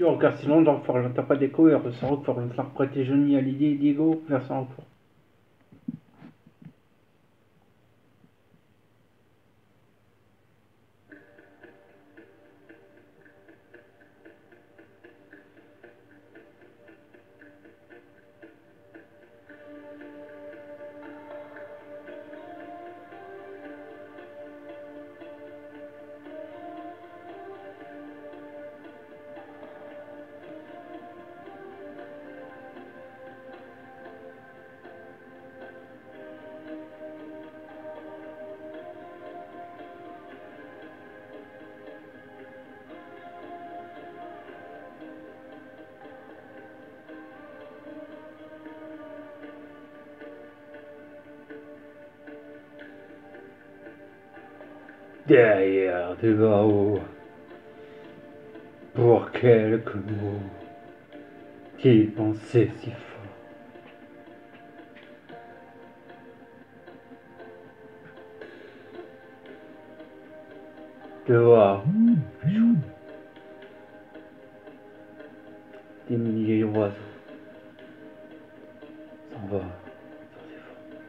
Car sinon, Rockfort, t'as pas découvert, c'est Rockfort, Rockfort Johnny Hallyday Diego, version Rockfort. Derrière du haut, pour quelques mots, qui pensait si fort. De voir des milliers d'oiseaux s'envolent sur ses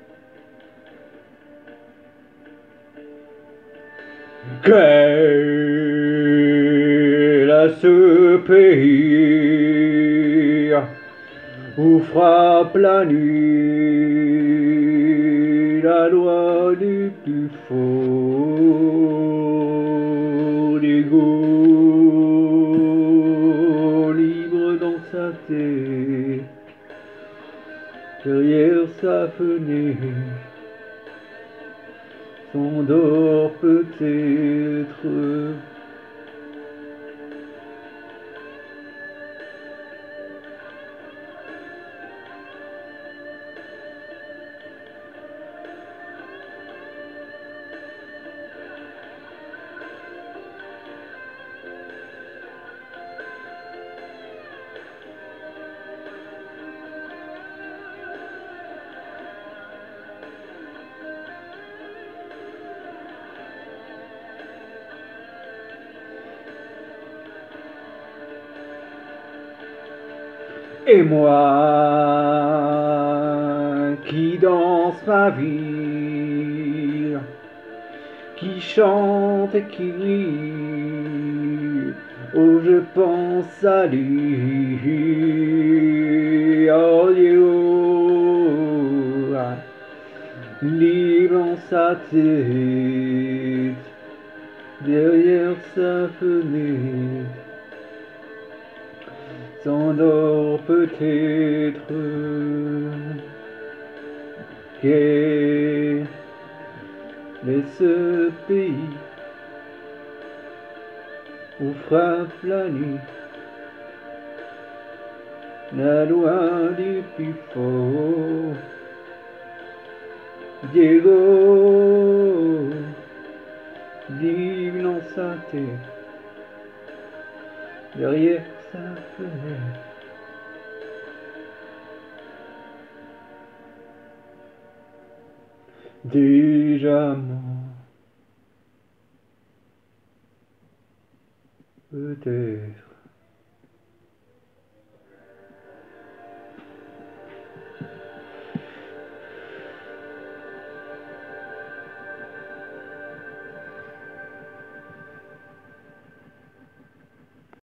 fonds. Quel est ce pays où frappe la nuit la loi du plus fort, Diego, libre dans sa tête, derrière sa fenêtre, s'endort peut-être. Et moi qui danse ma vie, qui chante et qui rit, oh je pense à lui, oh Dieu, libre en sa tête, derrière sa fenêtre, s'endort peut-être. Quel est ce pays où frappe la nuit la loi du plus fort, Diego, libre dans sa tête, derrière sa fenêtre. Déjà mort, peut-être.